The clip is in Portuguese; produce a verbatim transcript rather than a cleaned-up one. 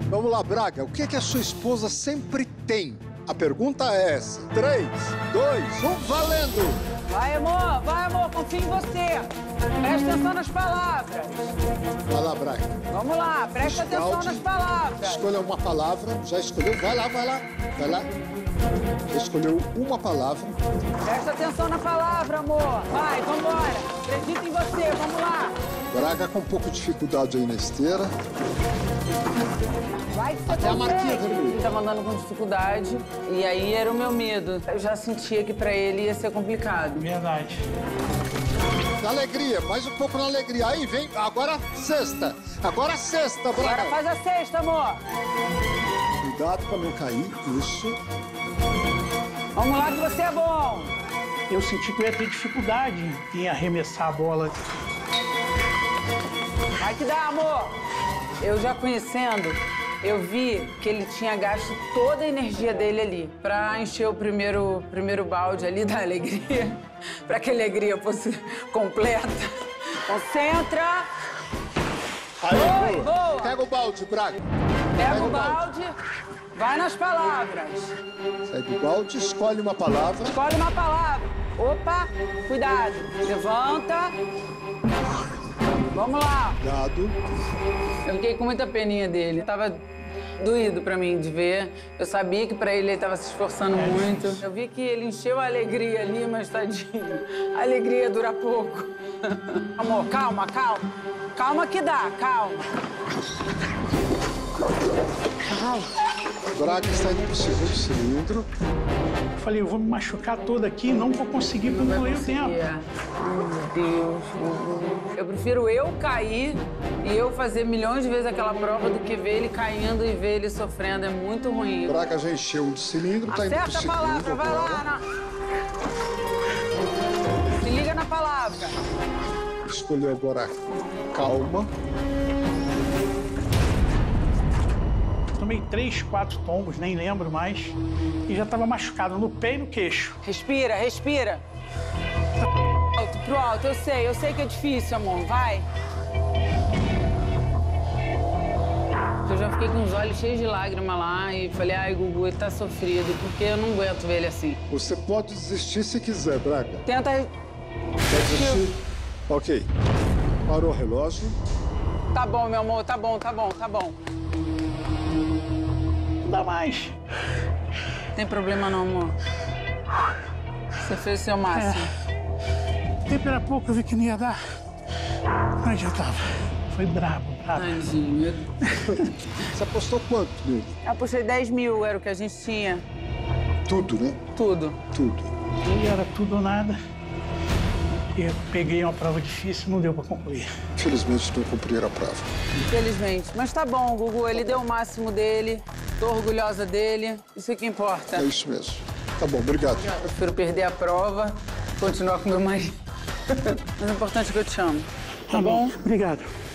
Vamos lá, Braga. O que, é que a sua esposa sempre tem? A pergunta é essa. Três, dois, um, valendo! Vai, amor, vai, amor, confio em você. Presta atenção nas palavras. Vai lá, Braga. Vamos lá, presta atenção Escalde. nas palavras. Escolha uma palavra. Já escolheu? Vai lá, vai lá. Vai lá. Já escolheu uma palavra. Presta atenção na palavra, amor. Vai, vambora. Acredito em você, vamos lá. Braga com um pouco de dificuldade aí na esteira. Vai que você Até a marquinha consegue. vermelha. Ele tava andando com dificuldade e aí era o meu medo. Eu já sentia que pra ele ia ser complicado. Verdade. Na alegria, mais um pouco na alegria. Aí vem, agora sexta. Agora sexta, Braga. Agora faz a sexta, amor. Cuidado pra não cair. Isso. Vamos lá que você é bom. Eu senti que eu ia ter dificuldade em arremessar a bola. Vai que dá, amor. Eu já conhecendo, eu vi que ele tinha gasto toda a energia dele ali pra encher o primeiro, primeiro balde ali da alegria, pra que a alegria fosse completa. Concentra. Aí, Oi, boa. boa. Pega o balde, Braga. Pega Pega o o balde, vai nas palavras. Pega o balde, escolhe uma palavra. Escolhe uma palavra. Opa, cuidado. Levanta. Vamos lá. Cuidado. Eu fiquei com muita peninha dele. Tava doído pra mim de ver. Eu sabia que pra ele ele tava se esforçando muito. Eu vi que ele encheu a alegria ali, mas tadinho. A alegria dura pouco. Amor, calma, calma. Calma que dá, calma. Calma. Braga está indo pro segundo cilindro. Eu falei, eu vou me machucar toda aqui, não vou conseguir concluir o tempo. Meu Deus. Eu prefiro eu cair e eu fazer milhões de vezes aquela prova do que ver ele caindo e ver ele sofrendo. É muito ruim. Braga já encheu um cilindro, tá indo pro Acerta a segundo. palavra, vai agora. lá. Na... Se liga na palavra. Escolheu agora calma. Tomei três, quatro tombos, nem lembro mais. E já estava machucado no pé e no queixo. Respira, respira. Alto, pro alto, eu sei, eu sei que é difícil, amor. Vai. Eu já fiquei com os olhos cheios de lágrimas lá e falei, ai, Gugu, ele tá sofrido, porque eu não aguento ver ele assim. Você pode desistir se quiser, Braga. Tenta... Quer desistir? Ok. Parou o relógio. Tá bom, meu amor, tá bom, tá bom, tá bom. Não dá mais. Não tem problema não, amor. Você fez o seu máximo. É. Tempo era pouco, eu vi que não ia dar. Não adiantava. Foi brabo, brabo. Tadinho. Você apostou quanto nele? Eu puxei dez mil, era o que a gente tinha. Tudo, né? Tudo. Tudo. E era tudo ou nada. E eu peguei uma prova difícil, não deu para concluir. Infelizmente, não cumpriram a prova. Infelizmente. Mas tá bom, Gugu, ele deu o máximo dele. Tô orgulhosa dele. Isso é que importa. É isso mesmo. Tá bom, obrigado. Eu prefiro perder a prova, continuar com meu marido. Mas o importante é que eu te amo. Tá bom? Obrigado.